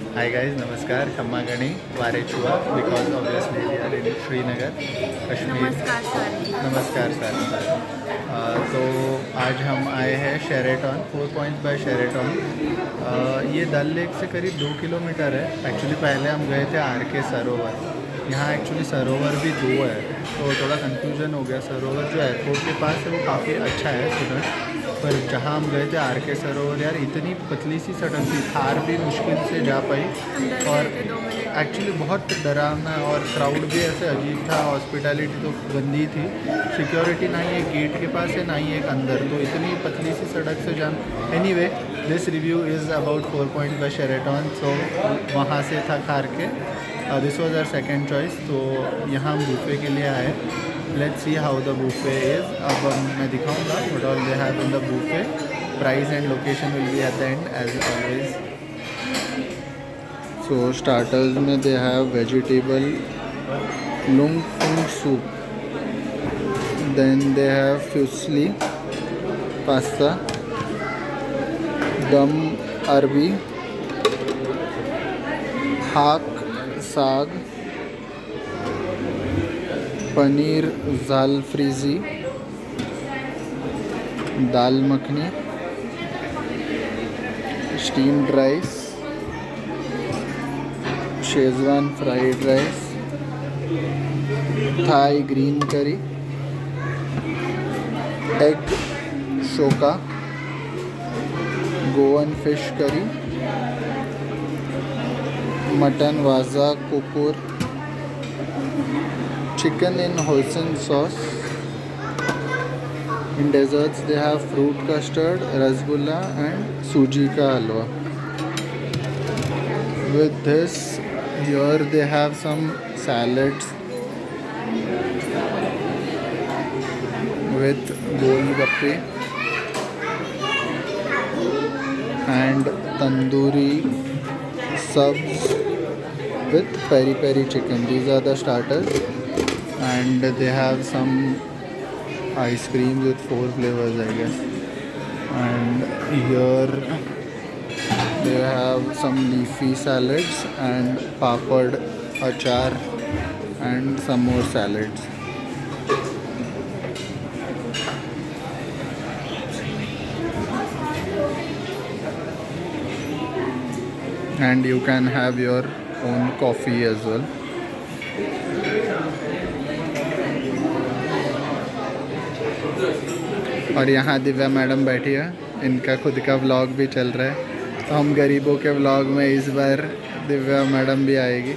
Hi guys, नमस्कार, खम्मा गणी वारेचुआ because obviously we are in Srinagar Kashmir. नमस्कार सर। नमस्कार सर। तो आज हम आए हैं शेरेटन 4 पॉइंट्स बाय शेरेटन। ये डल लेक से करीब 2 किलोमीटर है। एक्चुअली पहले हम गए थे RK सरोवर। यहाँ एक्चुअली सरोवर भी 2 है, तो थोड़ा कंफ्यूजन हो गया। सरोवर जो एयरपोर्ट के पास है वो काफ़ी अच्छा है सुना, पर जहाँ हम गए थे RK सरोवर यार इतनी पतली सी सड़क थी, थार भी मुश्किल से जा पाई। और एक्चुअली बहुत डरावना और क्राउड भी ऐसे अजीब था। हॉस्पिटैलिटी तो गंदी थी, सिक्योरिटी ना ही एक गेट के पास है ना ही एक अंदर, तो इतनी पतली सी सड़क से जान। Anyway this review is about 4 point by Sheraton. So वहाँ से था RK, this was our second choice. तो यहाँ हम बूफे के लिए आए। Let's see how the buffet is. अब मैं दिखाऊंगा what all they have in the buffet. Price and location will be at the end as always. So starters में they have vegetable lung fung soup, then they have fusilli pasta, दम arbi, haak saag, paneer jalfrezi, dal makhani, steamed rice, schezwan fried rice, Thai green curry, egg शोका, Goan fish curry, mutton waza kukur, chicken in hoisin sauce. In desserts they have fruit custard, rasgulla and suji ka halwa. With this here they have some salads with golgappe and tandoori subs with peri peri chicken. These are the starters. And they have some ice cream with 4 flavors I guess. And here they have some leafy salads and papad, achar and some more salads. And you can have your own coffee as well. और यहाँ Divya madam बैठी है, इनका खुद का vlog भी चल रहा है। तो हम गरीबों के व्लॉग में इस बार दिव्या मैडम भी आएगी।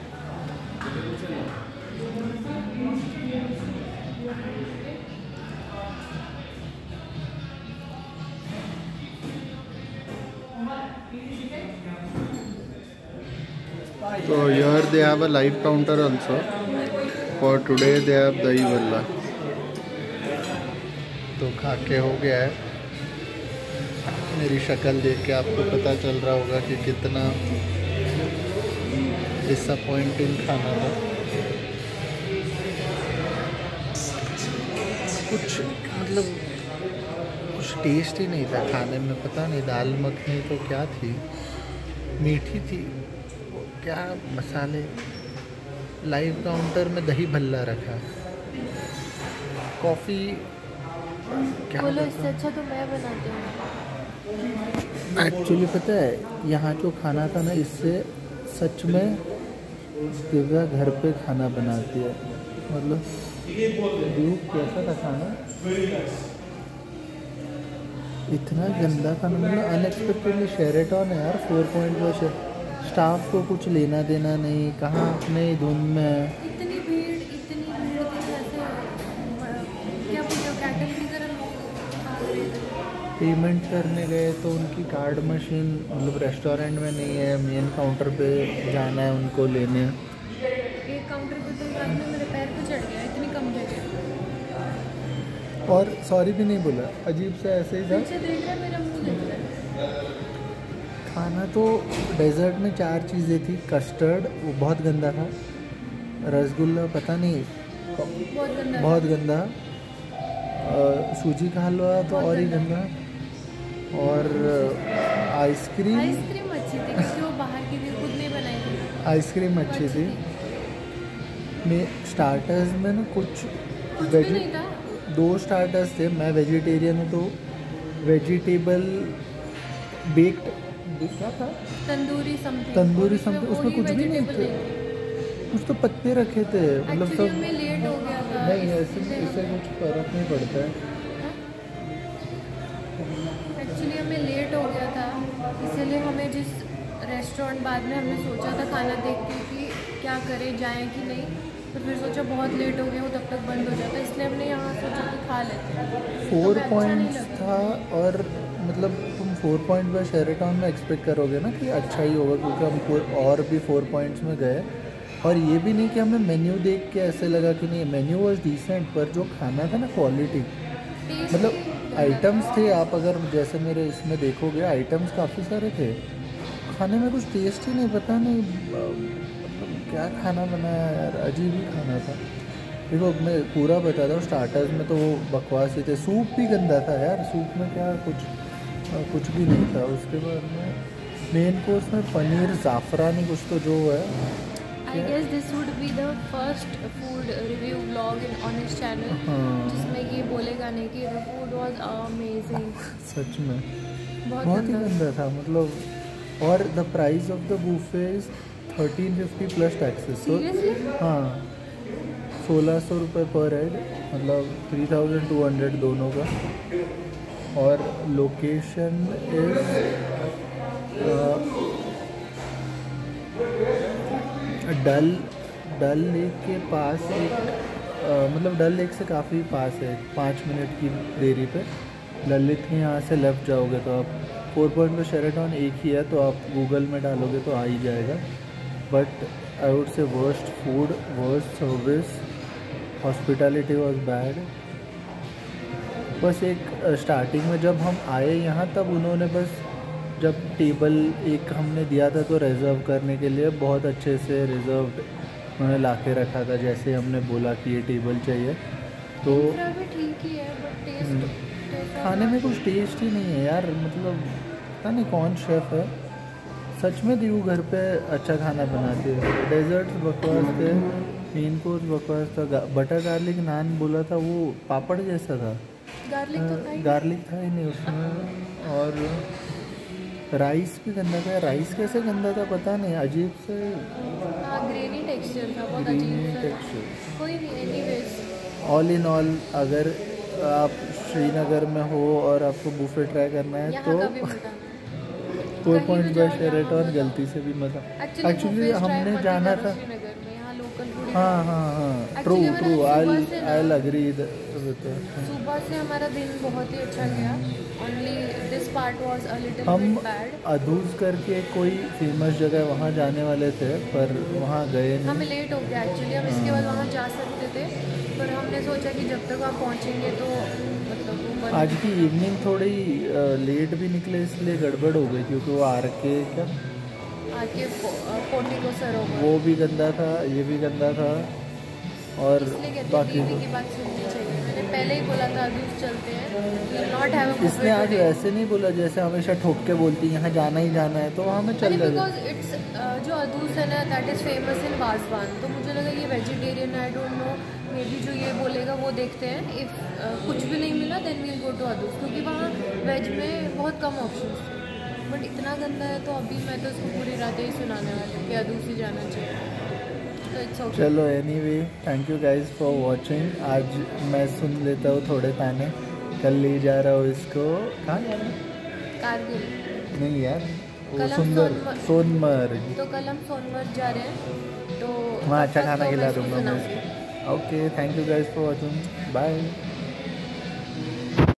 तो here they have a live counter also. For today they have dahi balla. तो खा के हो गया है। मेरी शक्ल देख के आपको पता चल रहा होगा कि कितना डिसअपॉइंटिंग खाना था। कुछ मतलब कुछ टेस्ट ही नहीं था खाने में, पता नहीं। दाल मखनी तो क्या थी, मीठी थी, क्या मसाले। लाइव काउंटर में दही भल्ला रखा, कॉफ़ी क्या बोलो, इससे अच्छा तो मैं बनाती हूँ। एक्चुअली पता है यहाँ जो खाना था ना, इससे सच में दिव्या घर पे खाना बनाती है। मतलब कैसा था खाना, इतना गंदा खाना। मतलब अनएक्सपेक्टेडली शेरेटन है यार 4 पॉइंट पर। स्टाफ को कुछ लेना देना नहीं, कहाँ अपने धुन में है। इतनी भीड़ थी जैसे क्या बोलते हो, कैटल की तरह लोग आ रहे थे। पेमेंट करने गए तो उनकी कार्ड मशीन मतलब रेस्टोरेंट में नहीं है, मेन काउंटर पे जाना है उनको लेने। एक काउंटर पे तो आपने मेरे पैर पे चढ़ गया, इतनी कम जगह। और सॉरी भी नहीं बोला, अजीब से ऐसे ही था। पीछे देख रहा है, मेरा मुंह देख रहा है। खाना तो डेजर्ट में 4 चीज़ें थी। कस्टर्ड वो बहुत गंदा था, रसगुल्ला पता नहीं बहुत गंदा, सूजी का हलवा तो और ही गंदा, और आइसक्रीम अच्छी थी क्योंकि वो बाहर की थी, कुछ आइसक्रीम अच्छी थी। मैं स्टार्टर्स में ना कुछ भी नहीं था। 2 स्टार्टर्स थे। मैं वेजिटेरियन हूँ तो वेजिटेबल बेक्ड क्या था, तंदूरी समथिंग उसमें कुछ भी नहीं थे। कुछ तो पत्ते रखे थे, मतलब एक्चुअली सब। हमें लेट हो गया था। नहीं, ऐसे इससे कुछ फर्क नहीं पड़ता है। एक्चुअली हमें लेट हो गया था, इसीलिए हमें जिस रेस्टोरेंट बाद में हमने सोचा था खाना देख के कि क्या करें, जाएं कि नहीं, तो फिर सोचा बहुत लेट हो गया वो तब तक बंद हो जाता, इसलिए हमने यहाँ सोचा कि खा लेते हैं। 4 अच्छा पॉइंट्स नहीं था, और मतलब तुम 4 पॉइंट बाय शेरेटॉन में एक्सपेक्ट करोगे ना कि अच्छा ही होगा, क्योंकि हम और भी 4 पॉइंट्स में गए। और ये भी नहीं कि हमें मेन्यू देख के ऐसे लगा कि नहीं, मेन्यू वॉज डिसेंट, पर जो खाना था ना क्वालिटी, मतलब आइटम्स थे, आप अगर जैसे मेरे इसमें देखोगे आइटम्स काफ़ी सारे थे, खाने में कुछ टेस्ट ही नहीं, पता नहीं मतलब क्या खाना बनाया यार, अजीब ही खाना था। देखो मैं पूरा बताता हूँ, स्टार्टर्स में तो वो बकवास ही थे, सूप भी गंदा था यार, सूप में क्या कुछ भी नहीं था। उसके बाद में मेन कोर्स में पनीर ज़ाफ़रानी कुछ तो जो है। I guess this would be the first food review vlog on his channel जिसमें ये बोलेगा नहीं कि the food was amazing। सच में बहुत ही गंदा था मतलब। और the price of the buffet is 1350 plus taxes. Seriously? हाँ, 1600 रुपये पर हेड, मतलब 3200 दोनों का। और लोकेशन इज डल लेक के पास एक मतलब डल लेक से काफ़ी पास है, 5 मिनट की देरी पे। ललित के यहाँ से लेफ़्ट जाओगे तो आप 4 पॉइंट पे शेरेटॉन एक ही है, तो आप गूगल में डालोगे तो आ ही जाएगा। But I would say worst food, worst service, hospitality was bad. बस एक स्टार्टिंग में जब हम आए यहाँ, तब उन्होंने बस जब टेबल एक हमने दिया था तो रिज़र्व करने के लिए बहुत अच्छे से रिज़र्व्ड उन्होंने ला के रखा था, जैसे हमने बोला कि ये टेबल चाहिए। तो भी ठीक ही है, बट टेस्ट खाने में कुछ टेस्ट ही नहीं है यार, मतलब पता नहीं कौन शेफ़ है। सच में दीवू घर पे अच्छा खाना बनाते हैं। डेजर्ट्स बकवास थे, मेन कोर्स बकवास था। बटर गार्लिक नान बोला था, वो पापड़ जैसा था, गार्लिक था ही नहीं उसमें। और राइस भी गंदा था। राइस कैसे गंदा था पता नहीं, अजीब से ग्रेनी टेक्सचर था, बहुत अजीब सा। कोई नहीं, एनीवेज ऑल इन ऑल अगर आप श्रीनगर में हो और आपको बुफे ट्राई करना है तो 4 पॉइंट बाय शेरेटॉन गलती से भी मत। एक्चुअली हमने जाना था। हाँ ट्रू आई अग्री। सुबह से हमारा दिन बहुत ही अच्छा गया, only this part was a little hmm bit bad. Ahdoos करके कोई फेमस जगह वहाँ जाने वाले थे, पर वहाँ गए नहीं। हमें लेट हो गया एक्चुअली, हम इसके बाद वहाँ जा सकते थे, पर हमने सोचा कि जब तक आप पहुँचेंगे तो मतलब आज की इवनिंग थोड़ी लेट भी निकले, इसलिए गड़बड़ हो गई, क्योंकि वो आके पोर्टिको सर हो वो भी गंदा था, ये भी गंदा था। और बाकी की बात सुननी चाहिए, मैंने पहले ही बोला था अदूज चलते हैं, नॉट हैव अ इसने आज वैसे नहीं बोला जैसे हमेशा ठोक के बोलती है यहाँ जाना ही जाना है, तो हमें चल रहा बिकॉज इट्स जो अदूज है ना, that is famous in wazwan, तो मुझे लगा ये vegetarian, I don't know, maybe जो ये बोलेगा वो देखते हैं। इफ़ कुछ भी नहीं मिला then we'll go to Ahdoos, क्योंकि वहाँ वेज में बहुत कम ऑप्शन थे। बट इतना गंदा है तो अभी मैं तो उसको पूरी रात ही सुनाने वाली हूँ कि अदूज ही जाना चाहिए। तो इट्स ओके। चलो anyway, thank you guys for watching. आज मैं सुन लेता हूँ थोड़े ताने, कल ले जा रहा हूँ इसको कहाँ जा रहा हूँ, कारगिल नहीं यार, वो कल हम सुंदर सोनमर्ग। तो कल हम सोनमर्ग जा रहे हैं, तो वहाँ अच्छा तब तक खाना तो खिला मैं दूँगा सुना मैं। Okay, thank you guys for watching, bye.